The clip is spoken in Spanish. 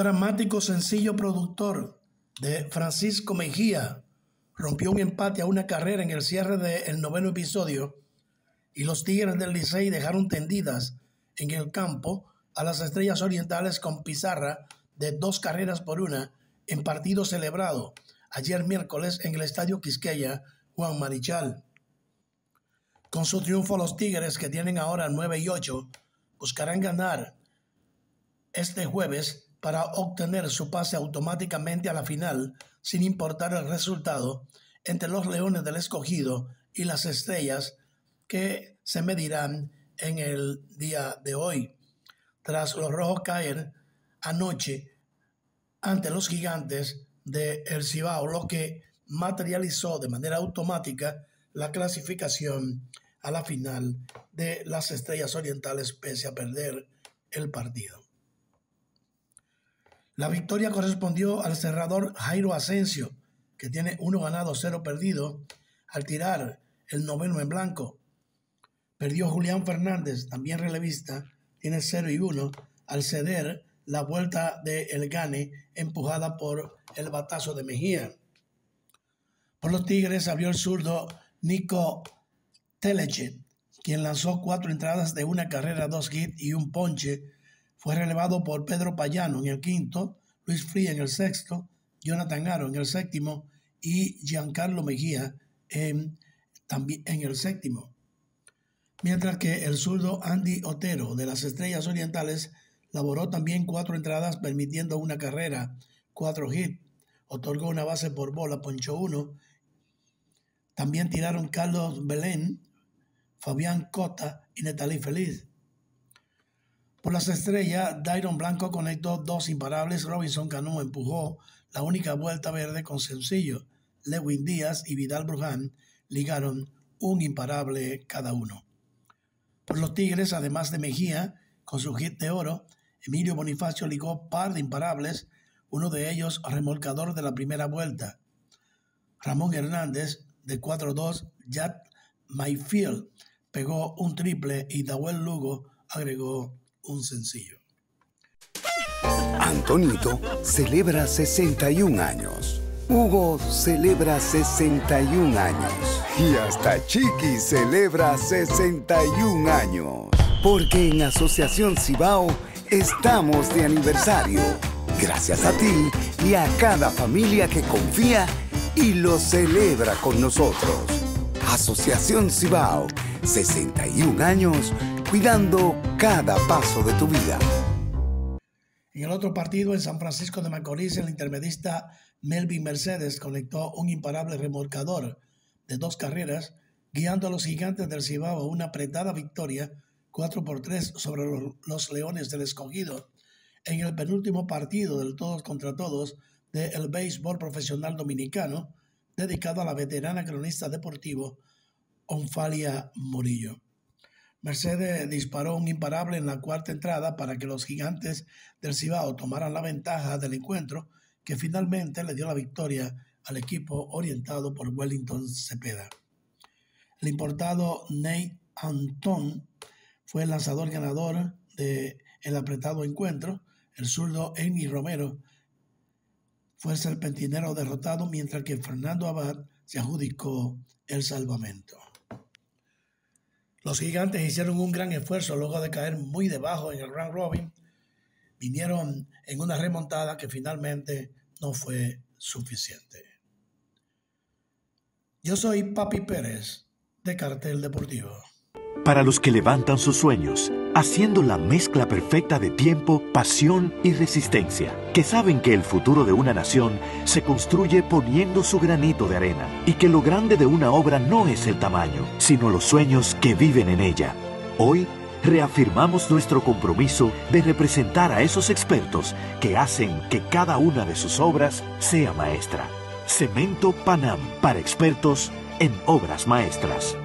dramático sencillo productor de Francisco Mejía rompió un empate a una carrera en el cierre del noveno episodio y los Tigres del Licey dejaron tendidas en el campo a las Estrellas Orientales con pizarra de 2-1 en partido celebrado ayer miércoles en el Estadio Quisqueya Juan Marichal. Con su triunfo, los Tigres, que tienen ahora 9-8, buscarán ganar este jueves para obtener su pase automáticamente a la final, sin importar el resultado, entre los Leones del Escogido y las Estrellas, que se medirán en el día de hoy. Tras los Rojos caer anoche ante los Gigantes de El Cibao, lo que materializó de manera automática la clasificación a la final de las Estrellas Orientales pese a perder el partido. La victoria correspondió al cerrador Jairo Asensio, que tiene 1 ganado, 0 perdido, al tirar el noveno en blanco. Perdió Julián Fernández, también relevista, tiene 0-1, al ceder la vuelta de El Gane, empujada por el batazo de Mejía. Por los Tigres abrió el zurdo Nico Telechet, quien lanzó 4 entradas de 1 carrera, 2 hits y 1 ponche. Fue relevado por Pedro Payano en el quinto, Luis Fría en el sexto, Jonathan Aro en el séptimo y Giancarlo Mejía también en el séptimo. Mientras que el zurdo Andy Otero de las Estrellas Orientales laboró también 4 entradas, permitiendo 1 carrera, 4 hits, otorgó 1 base por bola, ponchó 1. También tiraron Carlos Belén, Fabián Cota y Netalí Feliz. Por las Estrellas, Dairon Blanco conectó 2 imparables, Robinson Cano empujó la única vuelta verde con sencillo. Lewin Díaz y Vidal Bruján ligaron 1 imparable cada uno. Por los Tigres, además de Mejía, con su hit de oro, Emilio Bonifacio ligó par de imparables, uno de ellos remolcador de la primera vuelta. Ramón Hernández, de 4-2, Jack Mayfield pegó un triple y Dawel Lugo agregó un sencillo. Antonito celebra 61 años. Hugo celebra 61 años. Y hasta Chiqui celebra 61 años. Porque en Asociación Cibao estamos de aniversario. Gracias a ti y a cada familia que confía y lo celebra con nosotros. Asociación Cibao, 61 años, cuidando cada paso de tu vida. En el otro partido, en San Francisco de Macorís, el intermedista Melvin Mercedes conectó un imparable remolcador de 2 carreras, guiando a los Gigantes del Cibao a una apretada victoria 4-3 sobre los Leones del Escogido en el penúltimo partido del todos contra todos del béisbol profesional dominicano, dedicado a la veterana cronista deportivo Onfalia Murillo. Mercedes disparó un imparable en la 4ª entrada para que los Gigantes del Cibao tomaran la ventaja del encuentro, que finalmente le dio la victoria al equipo orientado por Wellington Cepeda. El importado Nate Anton fue el lanzador ganador del apretado encuentro. El zurdo Amy Romero fue el serpentinero derrotado, mientras que Fernando Abad se adjudicó el salvamento. Los Gigantes hicieron un gran esfuerzo luego de caer muy debajo en el round robin. Vinieron en una remontada que finalmente no fue suficiente. Yo soy Papi Pérez, de Cartel Deportivo. Para los que levantan sus sueños, haciendo la mezcla perfecta de tiempo, pasión y resistencia, que saben que el futuro de una nación se construye poniendo su granito de arena y que lo grande de una obra no es el tamaño, sino los sueños que viven en ella. Hoy, reafirmamos nuestro compromiso de representar a esos expertos que hacen que cada una de sus obras sea maestra. Cemento Panam, para expertos en obras maestras.